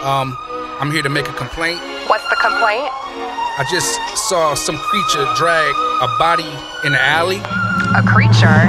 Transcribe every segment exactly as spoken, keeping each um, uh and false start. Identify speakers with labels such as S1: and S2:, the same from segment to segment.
S1: Um, I'm here to make a complaint.
S2: What's the complaint?
S1: I just saw some creature drag a body in the alley.
S2: A creature?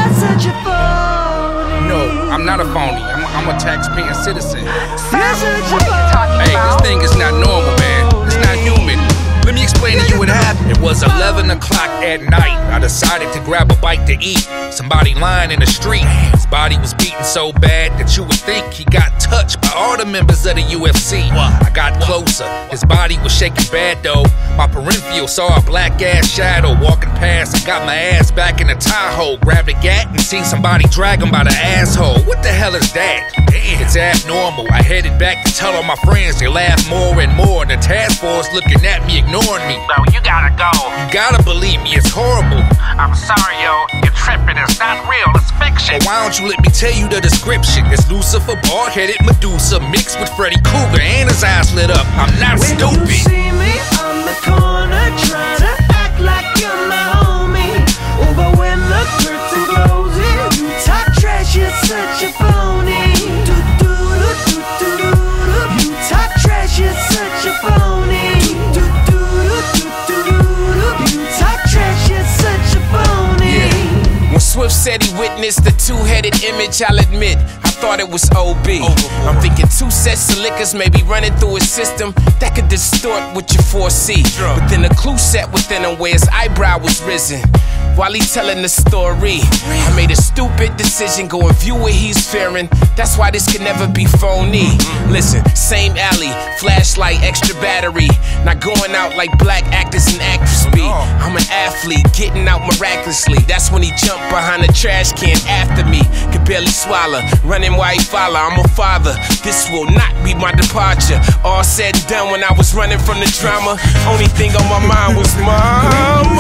S1: No, I'm not a phony. I'm, I'm a tax-paying citizen.
S2: Sir, what are you talking
S1: Hey,
S2: about?
S1: this thing is not normal, man. It's not human. Let me explain to you what happened. It was eleven o'clock at night. I decided to grab a bite to eat. Somebody lying in the street. His body was beaten so bad that you would think he got touched by all the members of the U F C. I got closer. His body was shaking bad though. My peripheral saw a black ass shadow walking past. I got my ass back in the Tahoe. Grabbed a gat and seen somebody drag him by the asshole. What the hell is that? Damn, it's abnormal. I headed back to tell all my friends. They laughed more and more. The task force looking at me, ignoring me.
S3: Bro, you gotta go.
S1: You gotta believe me, it's horrible.
S3: I'm sorry, yo. You're tripping. It's not real. It's fiction.
S1: But why don't you let me tell you the description? It's Lucifer, bald-headed Medusa, mixed with Freddy Krueger, and his eyes lit up. I'm not
S4: When
S1: stupid.
S4: you see me on the corner, try to act like you're my homie. Oh, but when the curtain closes, you talk trash, you're such a phony. Do do do do do do. You talk trash, you're such a phony. Do do do do do do. You talk trash, you're such a phony.
S5: When Swift said he witnessed the two-headed image, I'll admit, I thought it was O B. I'm thinking two sets of liquors maybe running through his system that could distort what you foresee. But then a clue set within him where his eyebrow was risen. While he telling the story, I made a stupid decision, go and view what he's fearing. That's why this can never be phony. Listen, same alley, flashlight, extra battery. Not going out like black actors and actors be. I'm an athlete, getting out miraculously. That's when he jumped behind the trash can after me. Could barely swallow, running while he follow. I'm a father, this will not be my departure. All said and done when I was running from the drama. Only thing on my mind was mama.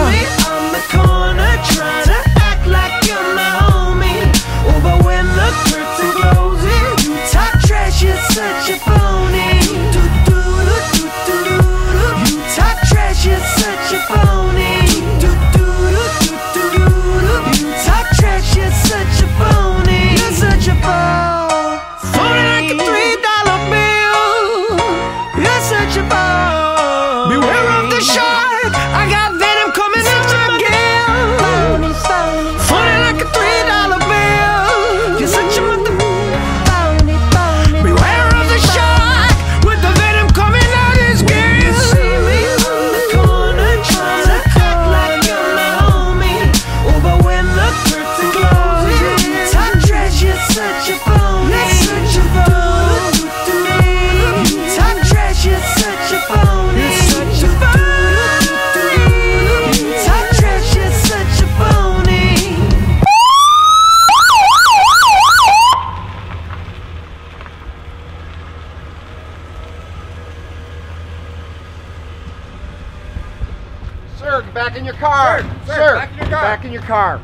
S4: Corner, try to act like you're my homie. Oh, but when the curtain closes, you talk trash, you're such a phony. Do do do do do do. You talk trash, you're such a phony. Do do do do do do. You talk trash, you're such a phony. You're such a phony. Phony like a three dollar bill. You're such a phony. Beware of the shark. I got venom coming out your Funny like a three dollar bill. You're such a mother. Beware of the shark with the venom coming out his gill. You see me on the corner trying to act like you're my homie. Oh, but when the curtain closes, you talk trash, you're such a phony. You're such a phony. You talk trash, you're such a phony. You're such a phony. You talk trash, you're such a phony.
S6: Sir, get back in your car.
S1: Sir, sir,
S6: Sir,
S1: back in your
S6: get
S1: car.
S6: back in your car.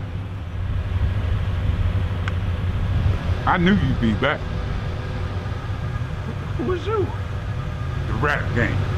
S7: I knew you'd be back.
S6: Who was you?
S7: The rap game.